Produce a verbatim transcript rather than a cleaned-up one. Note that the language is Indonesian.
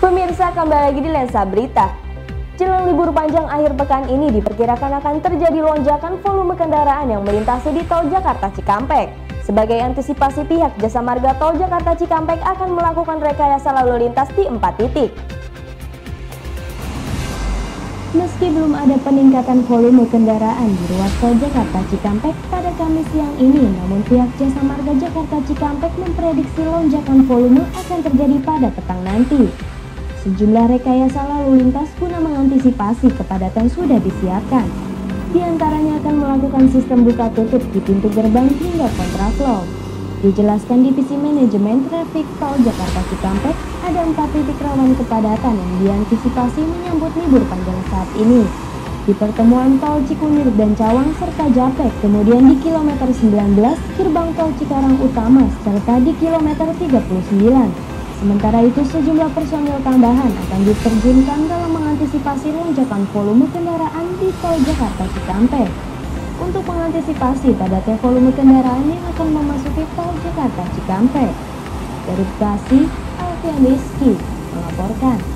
Pemirsa, kembali lagi di Lensa Berita. Jelang libur panjang akhir pekan ini diperkirakan akan terjadi lonjakan volume kendaraan yang melintasi di Tol Jakarta Cikampek. Sebagai antisipasi, pihak Jasa Marga Tol Jakarta Cikampek akan melakukan rekayasa lalu lintas di empat titik. Meski belum ada peningkatan volume kendaraan di ruas Tol Jakarta Cikampek pada Kamis siang ini, namun pihak Jasa Marga Jakarta Cikampek memprediksi lonjakan volume akan terjadi pada petang nanti. Sejumlah rekayasa lalu lintas guna mengantisipasi kepadatan sudah disiapkan. Di antaranya akan melakukan sistem buka tutup di pintu gerbang hingga kontraflow. Dijelaskan Divisi Manajemen Trafik Tol Jakarta Cikampek, ada empat titik rawan kepadatan yang diantisipasi menyambut libur panjang saat ini. Di pertemuan Tol Cikunir dan Cawang serta Japek, kemudian di kilometer sembilan belas gerbang Tol Cikarang Utama serta di kilometer tiga puluh sembilan. Sementara itu, sejumlah personil tambahan akan diterjunkan dalam mengantisipasi lonjakan volume kendaraan di Tol Jakarta Cikampek. Untuk mengantisipasi padatnya volume kendaraan yang akan memasuki Tol Jakarta Cikampek. Dari Bekasi, Alfian Rizky melaporkan.